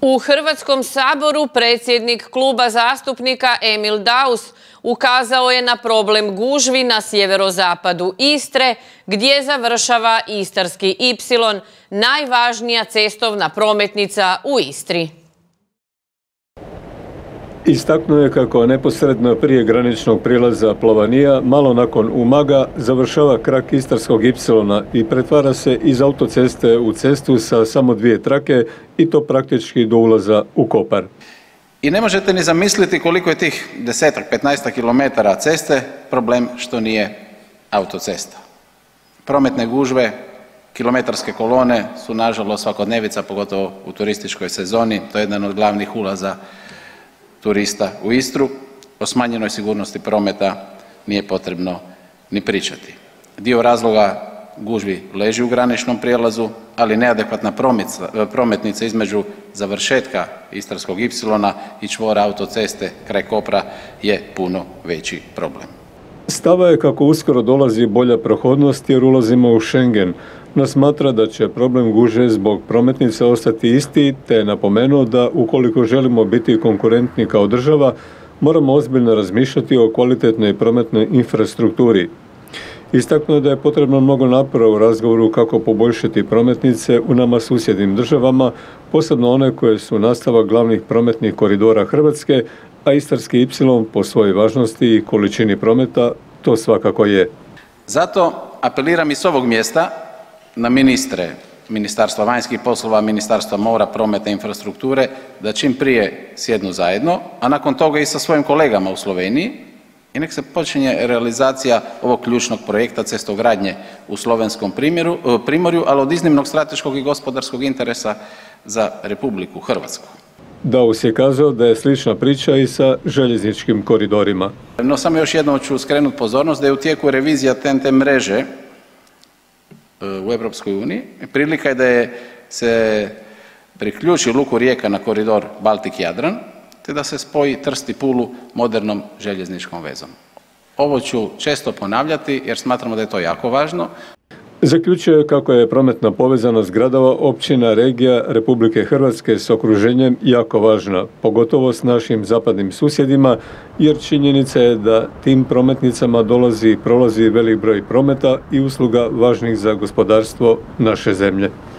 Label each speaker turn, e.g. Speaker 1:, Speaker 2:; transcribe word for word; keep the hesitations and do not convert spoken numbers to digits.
Speaker 1: U Hrvatskom saboru predsjednik kluba zastupnika Emil Daus ukazao je na problem gužvi na sjeverozapadu Istre, gdje završava Istarski ipsilon, najvažnija cestovna prometnica u Istri.
Speaker 2: Istaknuo je kako neposredno prije graničnog prijelaza Plovanija, malo nakon Umaga, završava krak Istarskog ipsilona i pretvara se iz autoceste u cestu sa samo dvije trake i to praktički do ulaza u Kopar.
Speaker 3: I ne možete ni zamisliti koliko je tih desetak, petnaestak kilometara ceste problem što nije autocesta. Prometne gužve, kilometarske kolone su nažalost svakodnevica, pogotovo u turističkoj sezoni. To je jedan od glavnih ulaza turista u Istru. O smanjenoj sigurnosti prometa nije potrebno ni pričati. Dio razloga gužvi leži u graničnom prijelazu, ali neadekvatna prometnica između završetka Istarskog ipsilona i čvora autoceste kraj Kopra je puno veći problem.
Speaker 2: Stava je kako uskoro dolazi bolja prohodnost jer ulazimo u Schengen, no smatra da će problem gužve zbog prometnice ostati isti, te je napomenuo da ukoliko želimo biti konkurentni kao država, moramo ozbiljno razmišljati o kvalitetnoj prometnoj infrastrukturi. Istaknuo je da je potrebno mnogo napora u razgovoru kako poboljšati prometnice u nama susjednim državama, posebno one koje su nastavak glavnih prometnih koridora Hrvatske, a Istarski ipsilon po svojoj važnosti i količini prometa to svakako je.
Speaker 3: Zato apeliram i s ovog mjesta na ministre Ministarstva vanjskih poslova, Ministarstva mora, prometa i infrastrukture da čim prije sjednu zajedno, a nakon toga i sa svojim kolegama u Sloveniji i nek se počinje realizacija ovog ključnog projekta cestogradnje u slovenskom primorju, ali od iznimnog strateškog i gospodarskog interesa za Republiku Hrvatsku.
Speaker 2: Daus je kazao da je slična priča i sa željezničkim koridorima.
Speaker 3: No samo još jednom ću skrenuti pozornost da je u tijeku revizija T N T mreže u Europskoj uniji. Prilika je da je se priključi luku Rijeka na koridor Baltik-Jadran, te da se spoji Trst i Pulu modernom željezničkom vezom. Ovo ću često ponavljati jer smatramo da je to jako važno.
Speaker 2: Zaključio je kako je prometna povezanost gradova, općina, regija Republike Hrvatske s okruženjem jako važna, pogotovo s našim zapadnim susjedima, jer činjenica je da tim prometnicama dolazi i prolazi velik broj prometa i usluga važnih za gospodarstvo naše zemlje.